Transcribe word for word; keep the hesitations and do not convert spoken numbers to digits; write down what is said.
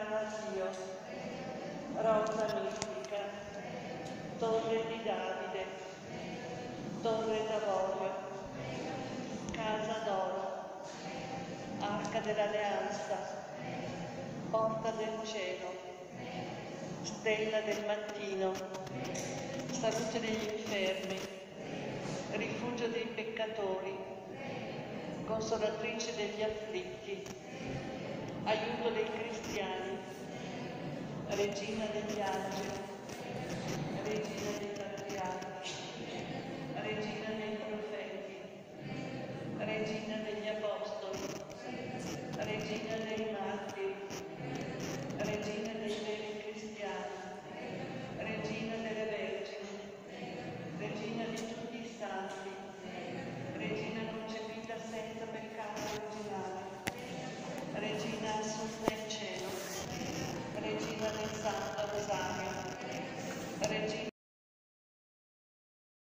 incarna Dio, rosa mistica, torre di Davide, torre d'avorio, casa d'oro, arca dell'alleanza, porta del cielo, stella del mattino, salute degli infermi, rifugio dei peccatori, consolatrice degli afflitti, aiuto dei cristiani, regina degli angeli, regina dei patriarchi, regina dei profeti, regina degli apostoli, regina dei martiri, regina dei veri cristiani, regina delle vergini, regina di tutti i santi,